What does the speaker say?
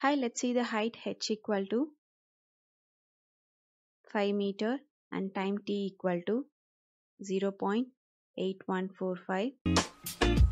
Hi, let's see the height h equal to 5 meter and time t equal to 0.8145.